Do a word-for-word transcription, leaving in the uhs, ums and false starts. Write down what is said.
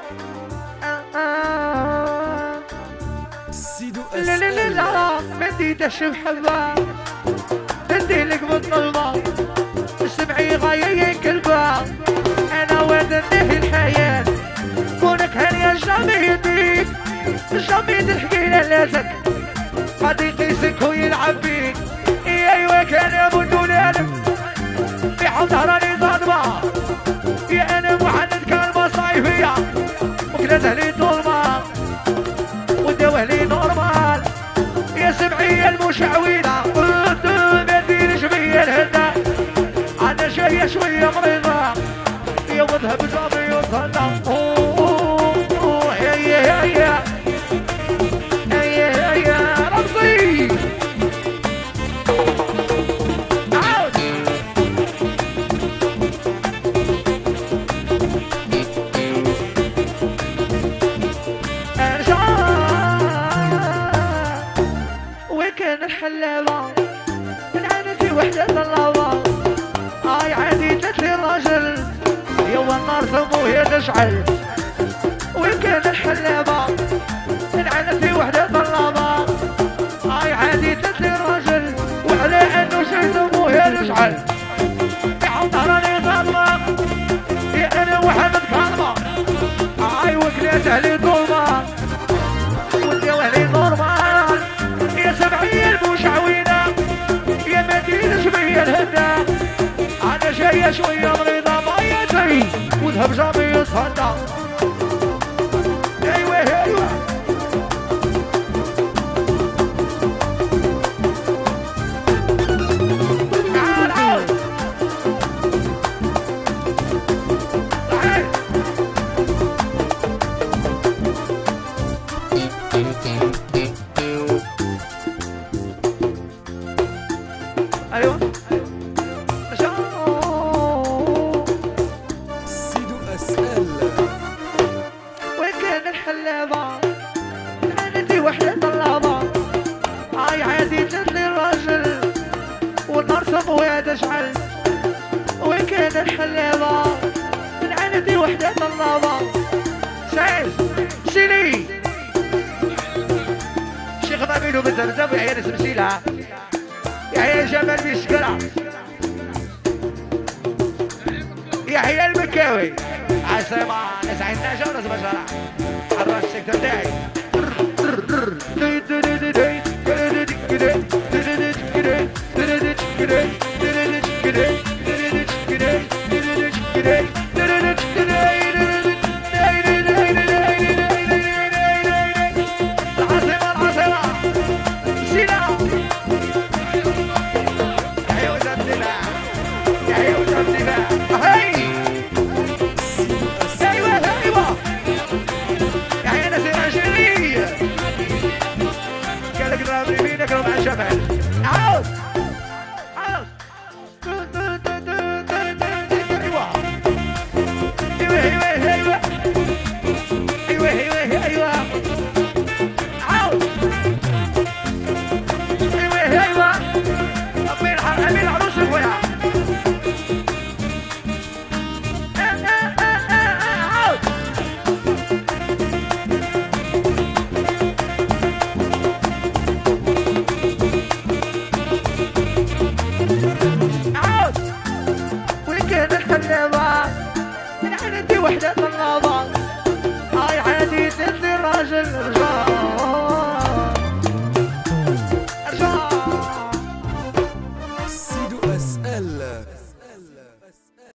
سيدو لا لا لا لا ما نديدش بحبة نديلك بالطلبة سمعي غاية كلبة أنا واد نهي الحياة كونك هنيا جاميديك جاميد الحكيلة لازك غادي يقيسك ويلعب بيك ايوا كان يا بدون الم في حوض راني ظالمة يا انا محدد كلمة صيفية وكلت اهلي ظلمة وداوه لي نورمال يا سمعية المشعوذة ما ديرش بيا الهدى انا جاية شوية مريضة يا وذهب جامي وصلنا يا يا يا يا يا رمزي عاود ارجع وكان الحلابة نعانتي وحدة اللابة اي عادي تتلي الراجل يوا النار ثمو هي تشعل وكان الحلابة نعانتي وحدة اللابة اي عادي تتلي الراجل وعلى انه شي ثمو هي تشعل يعود راني ظلمة يا انا وحدة كلمة اي وكلات اهلي ظلمة وداو اهلي نورمال يا سبعية المشعوذة يا ما ديرش بيا الهدى انا جاية شوية مريضة مايا جاي وذهب جامي يصدى ايوه ايوه تعال عاود تعال ايوه سيدو اسال وكان الحلابة عندي وحدة طلابة هاي عادي تتلي الراجل والنار سموها تشعل وكان الحلابة من عندي وحدة طلابة سعيد سيلي شيخ ضمينو بزمزم يا عيال اسم سيلها يا عيال جمال بيشكرا يا عيال المكاوي عسلامة ناس عين ناجا وناس بشرة حراس السكتر تاعي العاصمة العاصمة سينا يا وزن دماء يا وزن دماء هاي ايوه ايوه يا عيال ناس الرجلية قالك ضرب يمينك لو مع الشمال عاود عاود ايوه ايوه ايوه ايوه ايوه ايوه ايوه عاود ايوه ايوه امين امين العروس الويا عاود عاود وكان الحلابة من عندي وحدة طلابة هاي عادي تدي الراجل رجع رجع سيدو اسال